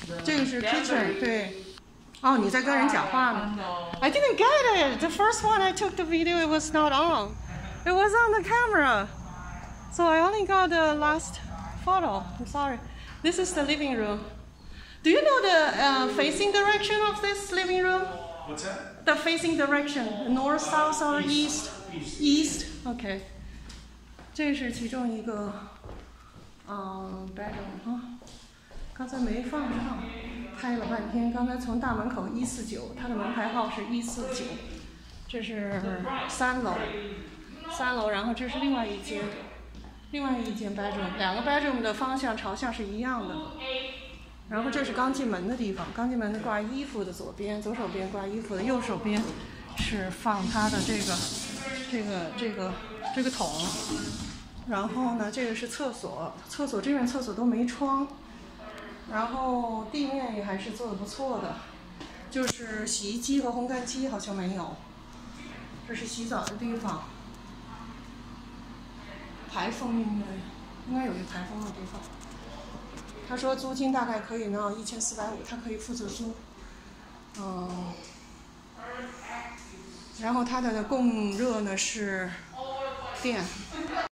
这个是 kitchen， 对。哦，你在跟人讲话呢。I didn't get it. The first one I took the video, it was not on. It was on the camera. So I only got the last photo. I'm sorry. This is the living room. Do you know the facing direction of this living room? What's that? The facing direction, north, south, or east? East. Okay. 这是其中一个bedroom 哈。刚才没放上，拍了半天。刚才从大门口149，它的门牌号是149。这是3楼，然后这是另外一间 bedroom， 两个 bedroom 的方向朝向是一样的。然后这是刚进门的地方，刚进门的挂衣服的左手边挂衣服的，右手边是放它的这个桶。然后呢，这个是厕所这边厕所都没窗。然后地面也还是做得不错的，就是洗衣机和烘干机好像没有。这是洗澡的地方，排风应该有一个排风的地方。他说租金大概可以呢1450，他可以负责租。然后它的供热呢是电。